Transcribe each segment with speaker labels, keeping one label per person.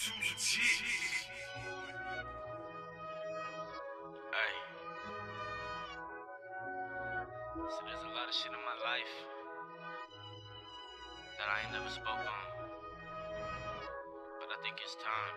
Speaker 1: Hey. So there's a lot of shit in my life that I ain't never spoke on, but I think it's time.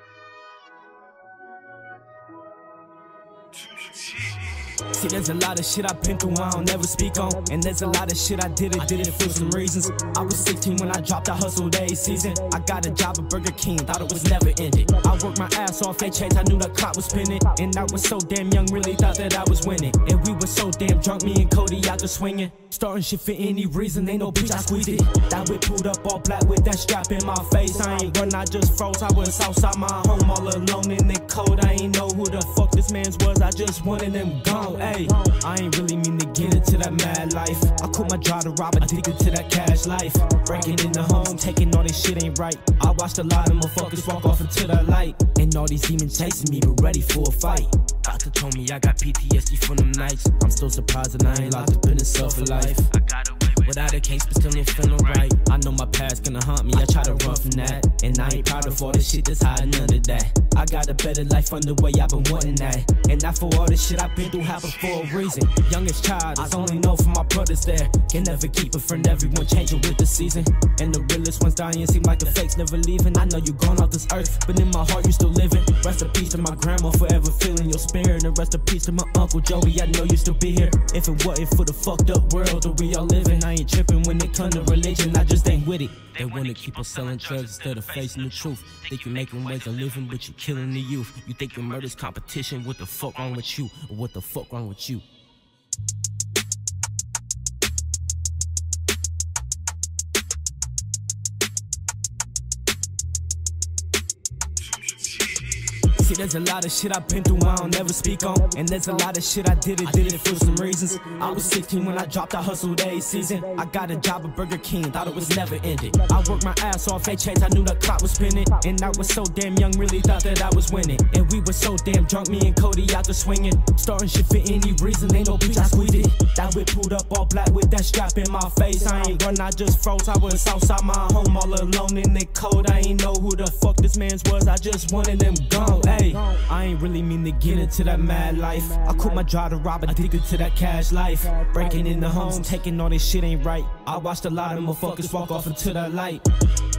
Speaker 2: See, there's a lot of shit I've been through I don't never speak on. And there's a lot of shit I did it for some reasons. I was 16 when I dropped, I hustled every season. I got a job at Burger King, thought it was never ended. I worked my ass off, they changed, I knew the clock was spinning. And I was so damn young, really thought that I was winning. And we were so damn drunk, me and Cody out there swinging. Starting shit for any reason, ain't no bitch, I squeezed it. That whip pulled up all black with that strap in my face. I ain't run, I just froze, I was outside my home all alone in the cold. I ain't know who the fuck this man's was, I just wanted them gone. Ayy, I ain't really mean to get into that mad life. I quit my job to rob, addicted to that cash life. Breaking into home, taking all this shit ain't right. I watched a lot of motherfuckers walk off into the light. And all these demons chasing me, but ready for a fight. Doctor told me I got PTSD from them nights. I'm still surprised that I ain't locked up in a cell for life.
Speaker 1: I got away with
Speaker 2: Without a case, but still ain't feeling right. I know my past gonna haunt me, I try to run from that. And I ain't proud of all the shit that's hiding under that. I got a better life underway, I've been wanting that. And not for all the shit I've been through, happened for a reason. Youngest child, I only know from my brothers there. Can never keep a friend, everyone changing with the season. And the realest ones dying seem like the fakes never leaving. I know you gone off this earth, but in my heart you still living. Rest in peace to my grandma, forever feeling your spirit. And rest in peace to my uncle Joey, I know you still be here. If it wasn't for the fucked up world that we all live in, I ain't tripping when it comes to religion, I just ain't with it. They wanna keep us selling drugs instead of facing the truth. Think you're making ways of living, but you're killing the youth. You think your murder's competition, what the fuck wrong with you? Or what the fuck wrong with you? See, there's a lot of shit I've been through I don't never speak on. And there's a lot of shit I did it for some reasons. I was 16 when I dropped, I hustled every season. I got a job at Burger King, thought it was never ended. I worked my ass off, they changed, I knew the clock was spinning. And I was so damn young, really thought that I was winning. And we were so damn drunk, me and Cody out there swinging. Starting shit for any reason, ain't no bitch, I squeezed it. That whip pulled up all black with that strap in my face. I ain't run, I just froze, I was outside my home all alone in the cold. I ain't know who the fuck this man's was, I just wanted them gone. Ayy, I ain't really mean to get into that mad life. I quit my job to rob, addicted to that cash life. Breaking into homes, taking all this shit ain't right. I watched a lot of motherfuckers walk off into the light.